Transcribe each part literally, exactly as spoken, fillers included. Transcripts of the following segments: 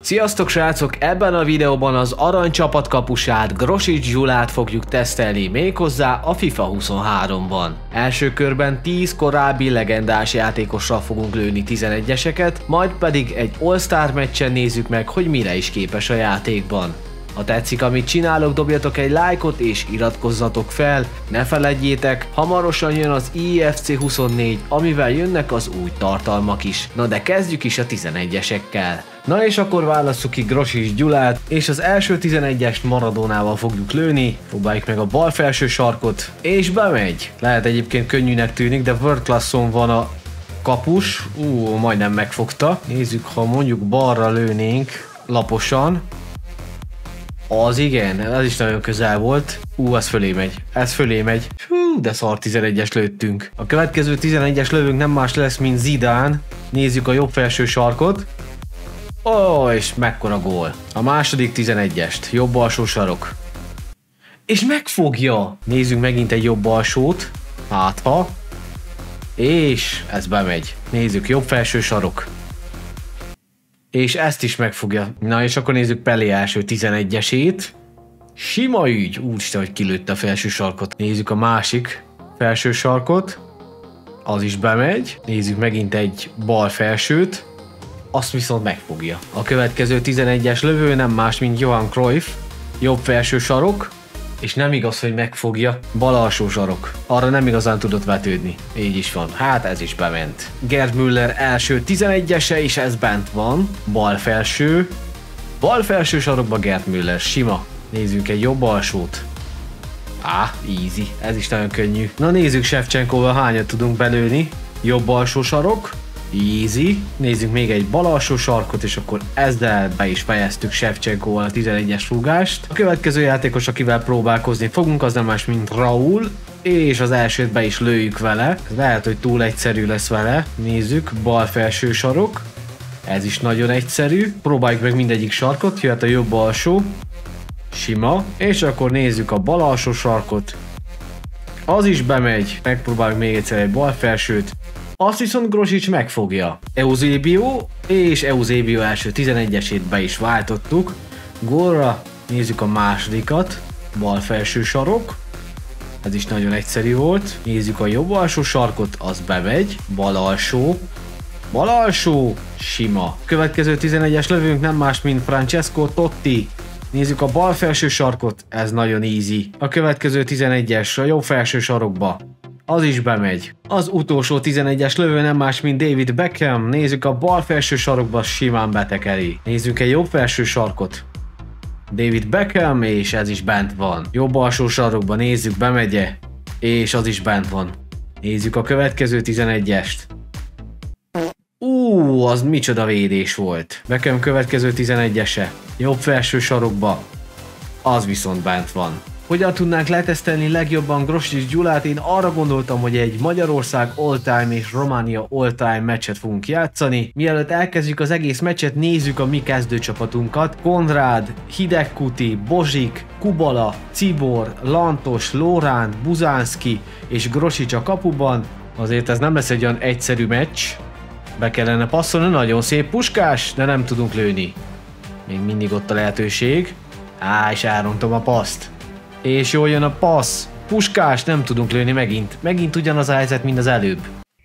Sziasztok srácok! Ebben a videóban az aranycsapat kapusát, Grosics Gyulát fogjuk tesztelni, méghozzá a FIFA huszonháromban. Első körben tíz korábbi legendás játékosra fogunk lőni tizenegyeseket, majd pedig egy All-Star meccsen nézzük meg, hogy mire is képes a játékban. Ha tetszik, amit csinálok, dobjatok egy lájkot és iratkozzatok fel. Ne feledjétek, hamarosan jön az I F C huszonnégy, amivel jönnek az új tartalmak is. Na de kezdjük is a tizenegyesekkel. Na és akkor válasszuk ki Grosics Gyulát, és az első tizenegyest Maradónával fogjuk lőni. Próbáljuk meg a bal felső sarkot, és bemegy. Lehet egyébként könnyűnek tűnik, de World Classon van a kapus. Ú, majdnem megfogta. Nézzük, ha mondjuk balra lőnénk laposan. Az igen, ez is nagyon közel volt. Ú, ez fölé megy. Ez fölé megy. Hú, de szar tizenegyes lőttünk. A következő tizenegyes lövőnk nem más lesz, mint Zidane. Nézzük a jobb felső sarkot. Ó, oh, és mekkora gól. A második tizenegyest. Jobb alsó sarok. És megfogja. Nézzünk megint egy jobb alsót. Hát ha. És ez bemegy. Nézzük, jobb felső sarok. És ezt is megfogja. Na és akkor nézzük Pelé első tizenegyesét. Sima ügy. Úristen, hogy kilőtte a felső sarkot. Nézzük a másik felső sarkot. Az is bemegy. Nézzük megint egy bal felsőt. Azt viszont megfogja. A következő tizenegyes lövő nem más, mint Johan Cruyff. Jobb felső sarok. És nem igaz, hogy megfogja. Bal alsó sarok. Arra nem igazán tudott vetődni. Így is van. Hát ez is bement. Gerd Müller első tizenegyese, és ez bent van. Bal felső. Bal felső sarokba Gerd Müller. Sima. Nézzünk egy jobb alsót. Á, easy. Ez is nagyon könnyű. Na nézzük Shevchenkoval hányat tudunk belőni. Jobb alsó sarok. Easy. Nézzük még egy bal alsó sarkot, és akkor ezzel be is fejeztük Shevchenkoval a tizenegyes fugást. A következő játékos, akivel próbálkozni fogunk, az nem más, mint Raúl, és az elsőt be is lőjük vele. Lehet, hogy túl egyszerű lesz vele. Nézzük, bal felső sarok. Ez is nagyon egyszerű. Próbáljuk meg mindegyik sarkot, jöhet a jobb alsó. Sima. És akkor nézzük a bal alsó sarkot. Az is bemegy. Megpróbáljuk még egyszer egy bal felsőt. Azt viszont Grosics megfogja. Eusebio, és Eusebio első tizenegyesét be is váltottuk. Gólra nézzük a másodikat. Bal felső sarok. Ez is nagyon egyszerű volt. Nézzük a jobb alsó sarkot, az bemegy. Bal alsó. Bal alsó. Sima. Következő tizenegyes lövőnk nem más, mint Francesco Totti. Nézzük a bal felső sarkot, ez nagyon easy. A következő tizenegyes a jobb felső sarokba. Az is bemegy. Az utolsó tizenegyes lövő nem más, mint David Beckham. Nézzük a bal felső sarokba, simán betekeri. Nézzük egy jobb felső sarkot. David Beckham, és ez is bent van. Jobb alsó sarokba nézzük, bemegye, és az is bent van. Nézzük a következő tizenegyest. Ú, az micsoda védés volt. Beckham következő tizenegyese. Jobb felső sarokba. Az viszont bent van. Hogyan tudnánk letesztelni legjobban Grosics Gyulát? Én arra gondoltam, hogy egy Magyarország all-time és Románia all-time meccset fogunk játszani. Mielőtt elkezdjük az egész meccset, nézzük a mi kezdőcsapatunkat. Konrád, Hidegkuti, Bozsik, Kubala, Cibor, Lantos, Lóránt, Buzánszki és Grosics a kapuban. Azért ez nem lesz egy olyan egyszerű meccs. Be kellene passzolni, nagyon szép Puskás, de nem tudunk lőni. Még mindig ott a lehetőség. Á, és elrontom a paszt. És jól jön a passz. Puskás, nem tudunk lőni megint. Megint ugyanaz a helyzet, mint az előbb.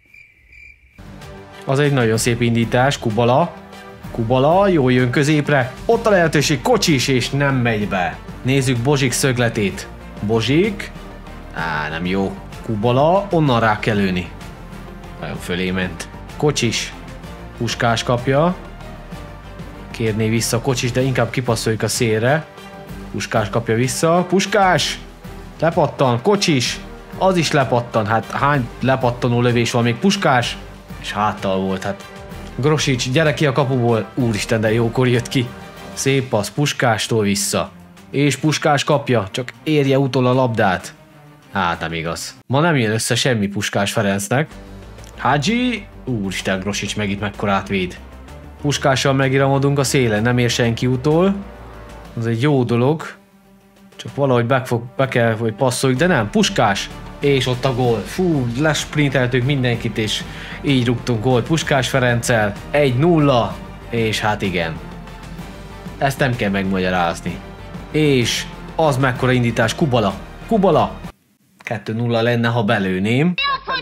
Az egy nagyon szép indítás. Kubala. Kubala, jól jön középre. Ott a lehetőség, Kocsis, és nem megy be. Nézzük Bozsik szögletét. Bozsik. Á, nem jó. Kubala, onnan rá kell lőni. Nagyon fölé ment. Kocsis. Puskás kapja. Kérné vissza Kocsis, de inkább kipasszoljuk a szélre. Puskás kapja vissza. Puskás! Lepattan. Kocsis! Az is lepattan. Hát hány lepattanó lövés van még? Puskás! És háttal volt. Hát Grosics, gyere ki a kapuból. Úristen, de jókor jött ki. Szép passz Puskástól vissza. És Puskás kapja. Csak érje utol a labdát. Hát nem igaz. Ma nem jön össze semmi Puskás Ferencnek. Hadzsi! Úristen, Grosics megint mekkorát véd. Puskással megiramodunk a szélen. Nem ér senki utol. Az egy jó dolog. Csak valahogy be, fog, be kell, hogy passzoljuk, de nem. Puskás! És ott a gól. Fú, lesprinteltük mindenkit, és így rúgtunk gólt Puskás Ferenccel. egy nulla. És hát igen. Ezt nem kell megmagyarázni. És az mekkora indítás, Kubala. Kubala. kettő nulla lenne, ha belőném.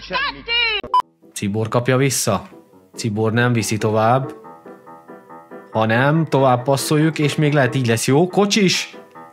Cibor kapja vissza. Cibor nem viszi tovább. Ha nem, tovább passzoljuk, és még lehet így lesz jó. Kocsis.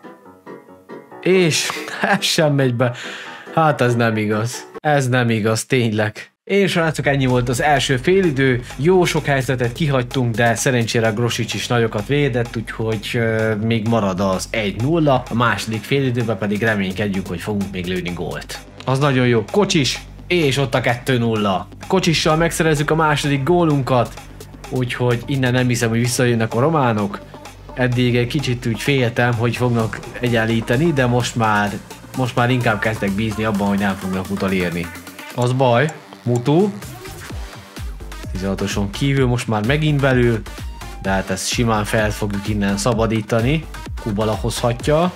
És ez sem megy be. Hát ez nem igaz. Ez nem igaz, tényleg. És srácok, ennyi volt az első félidő. Jó sok helyzetet kihagytunk, de szerencsére Grosics is nagyokat védett, úgyhogy euh, még marad az egy nulla. A második félidőben pedig reménykedjük, hogy fogunk még lőni gólt. Az nagyon jó. Kocsis, és ott a kettő nulla. Kocsissal megszerezzük a második gólunkat, úgyhogy innen nem hiszem, hogy visszajönnek a románok. Eddig egy kicsit úgy féltem, hogy fognak egyenlíteni, de most már, most már inkább kezdek bízni abban, hogy nem fognak utolérni. Az baj. Mutu. tizenhatoson kívül most már megint belül, de hát ezt simán fel fogjuk innen szabadítani. Kubala hozhatja.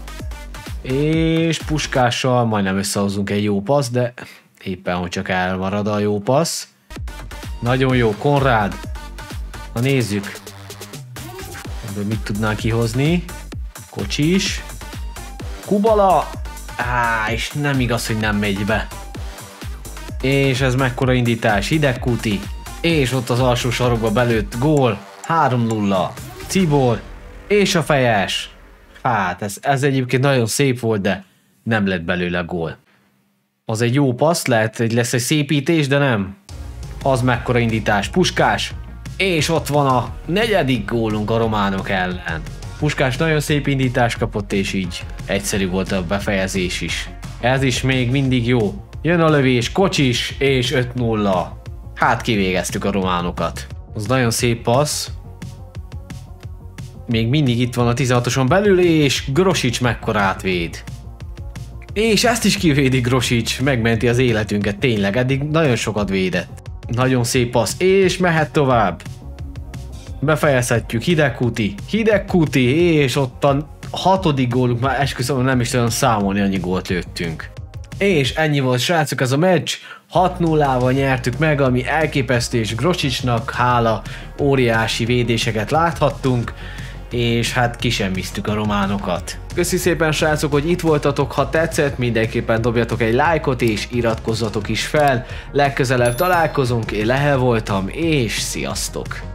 És Puskással majdnem összehozunk egy jó passz, de éppen hogy csak elmarad a jó passz. Nagyon jó, Konrád. Na nézzük. Ebből mit tudnánk kihozni? Kocsis. Kubala. Á, és nem igaz, hogy nem megy be. És ez mekkora indítás, Hidegkuti. És ott az alsó sarokba belőtt gól. három nulla. Cibor. És a fejes. Hát ez, ez egyébként nagyon szép volt, de nem lett belőle gól. Az egy jó passz, lehet, hogy lesz egy szépítés, de nem. Az mekkora indítás, Puskás. És ott van a negyedik gólunk a románok ellen. Puskás nagyon szép indítást kapott, és így egyszerű volt a befejezés is. Ez is még mindig jó. Jön a lövés, Kocsis, és öt nulla. Hát kivégeztük a románokat. Az nagyon szép passz. Még mindig itt van a tizenhatoson belül, és Grosics mekkorát véd. És ezt is kivédi Grosics, megmenti az életünket, tényleg, eddig nagyon sokat védett. Nagyon szép passz, és mehet tovább. Befejezhetjük, Hidegkuti, Hidegkuti, és ott a hatodik gólunk, már esküszöm, nem is tudom számolni, annyi gólt lőttünk. És ennyi volt, srácok, ez a meccs. hat nullával nyertük meg, ami elképesztő, és Grosicsnak hála óriási védéseket láthattunk, és hát kisemmiztük a románokat. Köszi szépen, srácok, hogy itt voltatok, ha tetszett, mindenképpen dobjatok egy lájkot, és iratkozzatok is fel. Legközelebb találkozunk, én Lehel voltam, és sziasztok!